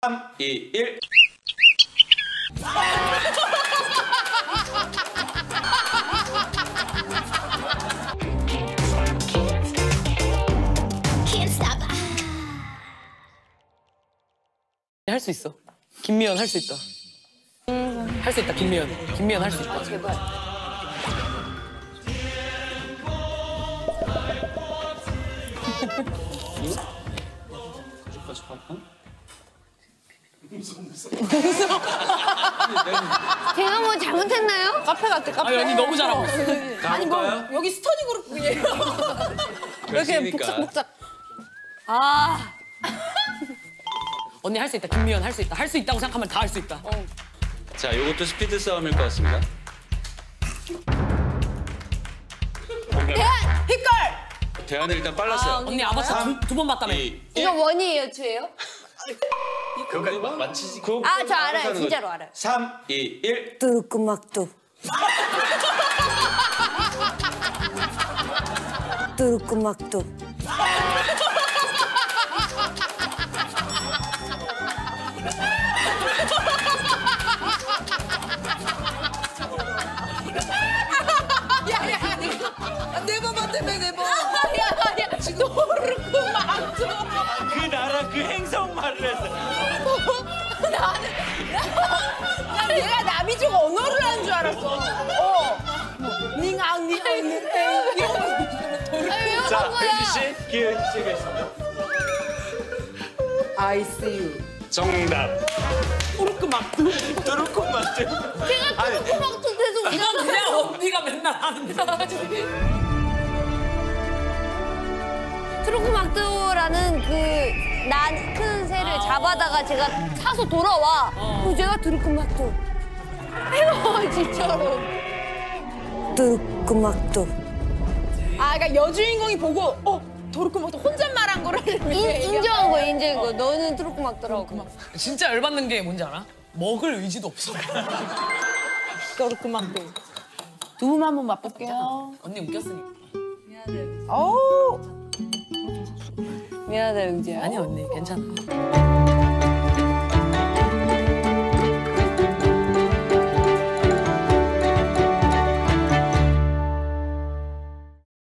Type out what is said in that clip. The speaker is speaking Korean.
3, 2, 1. 할 수 있어. 김미연 할 수 있다. 할 수 있다, 김미연. 김미연 할 수 있다. 제발. 제가 뭐 잘못했나요? 카페 같아, 카페. 아, 언니 너무 잘하고 있어. 아니, 뭐, 여기 스터디 그룹이에요. 이렇게 복작복작. 아. 언니 할 수 있다, 김미연 할 수 있다. 할 수 있다고 생각하면 다 할 수 있다. 자, 이것도 스피드 싸움일 것 같습니다. 대한! 휘걸! 대안은 일단 빨랐어요. 언니 아바타 두 번 봤다며. 2, 이거 원이에요, 투예요? 그거까지 맞히지. 아, 저 알아요. 진짜로 알아요. 3, 2, 1. 뚜루꾸막뚜. 뚜루꾸막뚜. 야야, 네번 봤다며, 네번. 야야, 노르크막도. 그 나라 그 행성 말을 했어. 나는 얘가 남이족 언어를 하는 줄 알았어. 닝앙, 닝앙, 닝앙. 자, 혜지 씨, 기회 시작했습니다. I see you. 정답. 뚜루꾸막뚜. 뚜루꾸막뚜. 제가 뚜루꾸막뚜 계속 이건 그냥 언니가 맨날 하는 거야. 뚜루꾸막뚜라는 그 큰 새를 잡아다가 제가 사서 돌아와. 그럼 제가 뚜루꾸막뚜. 해요, 진짜로. 뚜루꾸막뚜. 아, 그러니까 여주인공이 보고 도르크막도 혼잣말한 거를 인정한 거야, 인정한 거. 너는 뚜루꾸막뚜라고. 진짜 열받는 게 뭔지 알아? 먹을 의지도 없어. 도르크막도. 두부 한번 맛볼게요. 언니 웃겼으니까. 어우. 미안하다, 영지야. 아니 언니 괜찮아.